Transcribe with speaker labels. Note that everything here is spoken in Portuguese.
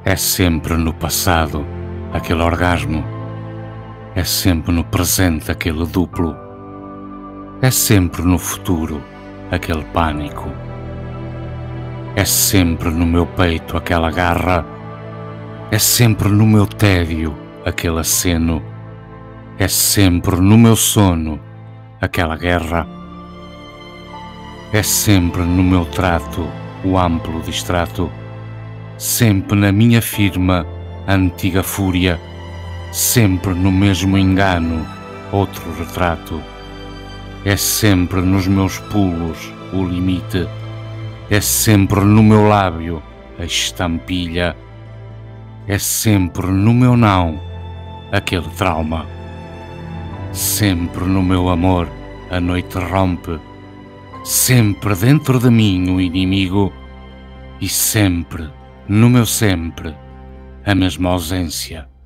Speaker 1: É sempre no passado aquele orgasmo, é sempre no presente aquele duplo, é sempre no futuro aquele pânico, é sempre no meu peito aquela garra, é sempre no meu tédio aquele aceno, é sempre no meu sono aquela guerra, é sempre no meu trato o amplo distrato, sempre na minha firma a antiga fúria, sempre no mesmo engano outro retrato, é sempre nos meus pulos o limite, é sempre no meu lábio a estampilha, é sempre no meu não aquele trauma, sempre no meu amor a noite rompe, sempre dentro de mim o inimigo e sempre, no meu sempre, a mesma ausência.